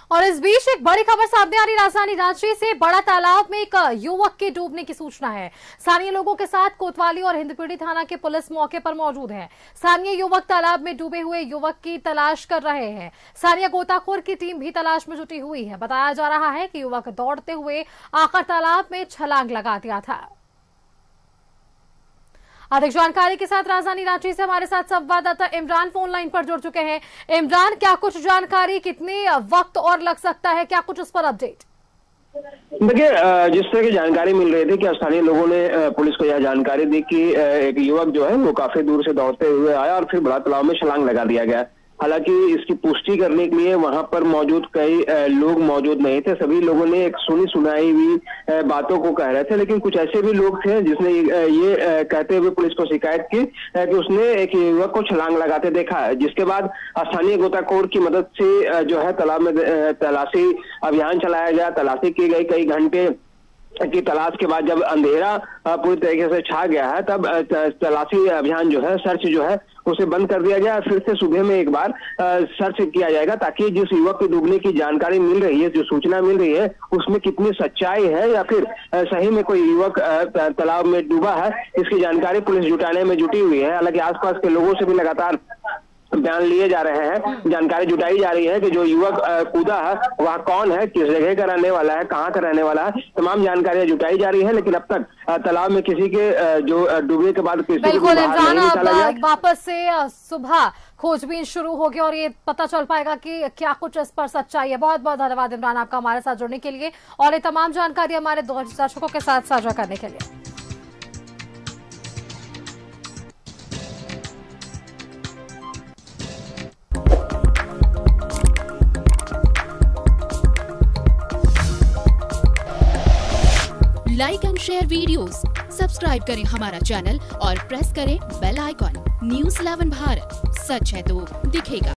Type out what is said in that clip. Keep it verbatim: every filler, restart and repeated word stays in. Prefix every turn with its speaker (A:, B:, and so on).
A: और इस बीच एक बड़ी खबर सामने आ रही। राजधानी रांची से बड़ा तालाब में एक युवक के डूबने की सूचना है। स्थानीय लोगों के साथ कोतवाली और हिंदपीढ़ी थाना के पुलिस मौके पर मौजूद है। स्थानीय युवक तालाब में डूबे हुए युवक की तलाश कर रहे हैं। स्थानीय गोताखोर की टीम भी तलाश में जुटी हुई है। बताया जा रहा है कि युवक दौड़ते हुए आकर तालाब में छलांग लगा दिया था। अधिक जानकारी के साथ राजधानी रांची से हमारे साथ संवाददाता इमरान फोन लाइन पर जुड़ चुके हैं। इमरान, क्या कुछ जानकारी, कितने वक्त और लग सकता है, क्या कुछ उस पर अपडेट?
B: देखिए, जिस तरह की जानकारी मिल रही थी कि स्थानीय लोगों ने पुलिस को यह जानकारी दी कि एक युवक जो है वो काफी दूर से दौड़ते हुए आया और फिर बड़ा तालाब में छलांग लगा दिया गया। हालांकि इसकी पुष्टि करने के लिए वहां पर मौजूद कई लोग मौजूद नहीं थे। सभी लोगों ने एक सुनी सुनाई हुई बातों को कह रहे थे, लेकिन कुछ ऐसे भी लोग थे जिसने ये कहते हुए पुलिस को शिकायत की कि उसने एक युवक को छलांग लगाते देखा, जिसके बाद स्थानीय गोताखोर की मदद से जो है तालाब में तलाशी अभियान चलाया गया। तलाशी की गई, कई घंटे की तलाश के बाद जब अंधेरा पूरी तरीके से छा गया है तब तलाशी अभियान जो है, सर्च जो है उसे बंद कर दिया गया। फिर से सुबह में एक बार सर्च किया जाएगा ताकि जिस युवक के डूबने की जानकारी मिल रही है, जो सूचना मिल रही है, उसमें कितनी सच्चाई है या फिर सही में कोई युवक तालाब में डूबा है, इसकी जानकारी पुलिस जुटाने में जुटी हुई है। हालांकि आसपास के लोगों से भी लगातार बयान लिए जा रहे हैं, जानकारी जुटाई जा रही है कि जो युवक कूदा है वह कौन है, किस जगह का रहने वाला है, कहाँ का रहने वाला है, तमाम जानकारियां जुटाई जा रही है। लेकिन अब तक तालाब में किसी के जो डूबने के बाद किसी को बाहर नहीं निकाला गया।
A: वापस से सुबह खोजबीन शुरू होगी और ये पता चल पाएगा कि क्या कुछ इस पर सच्चाई है। बहुत बहुत धन्यवाद इमरान आपका हमारे साथ जुड़ने के लिए और ये तमाम जानकारी हमारे दर्शकों के साथ साझा करने के लिए।
C: Like and share videos, subscribe करें हमारा चैनल और प्रेस करें bell icon. News eleven Bharat, सच है तो दिखेगा।